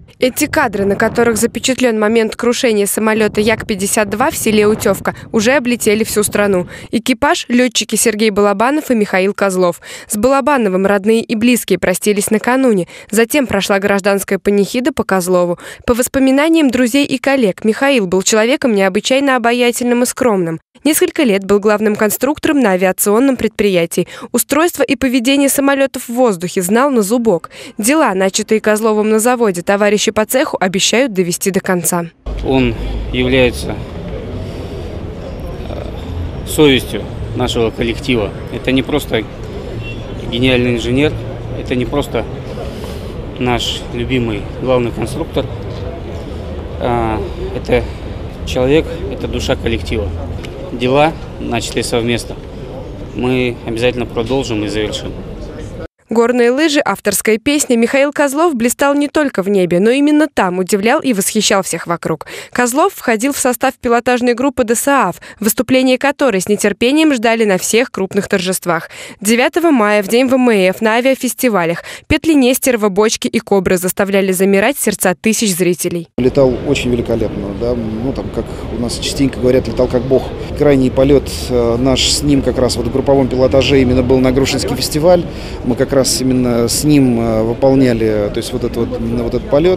Эти кадры, на которых запечатлен момент крушения самолета Як-52 в селе Утевка, уже облетели всю страну. Экипаж – летчики Сергей Балабанов и Михаил Козлов. С Балабановым родные и близкие простились накануне. Затем прошла гражданская панихида по Козлову. По воспоминаниям друзей и коллег, Михаил был человеком необычайно обаятельным и скромным. Несколько лет был главным конструктором на авиационном предприятии. Устройство и поведение самолетов в воздухе знал на зубок. Дела, начатые Козловым на заводе, товарищи по цеху обещают довести до конца. Он является совестью нашего коллектива. Это не просто гениальный инженер, это не просто наш любимый главный конструктор. Это человек, это душа коллектива. Дела, начатые совместно, мы обязательно продолжим и завершим. Горные лыжи, авторская песня. Михаил Козлов блистал не только в небе, но именно там удивлял и восхищал всех вокруг. Козлов входил в состав пилотажной группы ДСААФ, выступление которой с нетерпением ждали на всех крупных торжествах. 9 мая, в день ВМФ, на авиафестивалях петли Нестерова, Бочки и Кобры заставляли замирать сердца тысяч зрителей. Летал очень великолепно, да? Как у нас частенько говорят, летал как бог. Крайний полет наш с ним как раз в групповом пилотаже именно был на Грушинский фестиваль. Мы как раз именно с ним выполняли, то есть вот этот полет.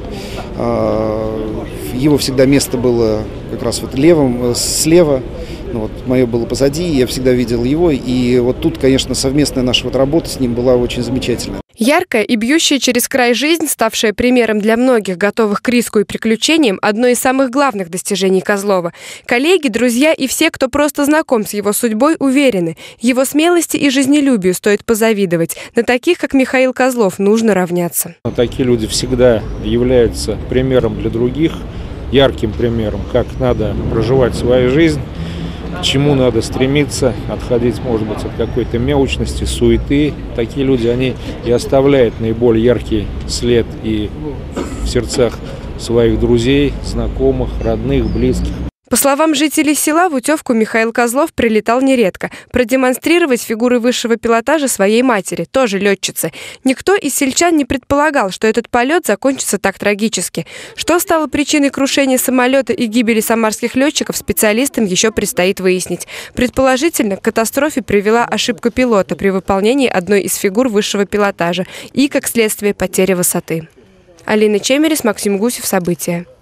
Его всегда место было как раз слева. Мое было позади, я всегда видел его. И вот тут, конечно, совместная наша работа с ним была очень замечательная. Яркая и бьющая через край жизнь, ставшая примером для многих, готовых к риску и приключениям, одно из самых главных достижений Козлова. Коллеги, друзья и все, кто просто знаком с его судьбой, уверены, его смелости и жизнелюбию стоит позавидовать. На таких, как Михаил Козлов, нужно равняться. Такие люди всегда являются примером для других, ярким примером, как надо проживать свою жизнь, к чему надо стремиться, отходить, может быть, от какой-то мелочности, суеты. Такие люди, они и оставляют наиболее яркий след и в сердцах своих друзей, знакомых, родных, близких. По словам жителей села, в Утевку Михаил Козлов прилетал нередко. Продемонстрировать фигуры высшего пилотажа своей матери, тоже летчицы. Никто из сельчан не предполагал, что этот полет закончится так трагически. Что стало причиной крушения самолета и гибели самарских летчиков, специалистам еще предстоит выяснить. Предположительно, к катастрофе привела ошибка пилота при выполнении одной из фигур высшего пилотажа и, как следствие, потеря высоты. Алина Чемерис, Максим Гусев. События.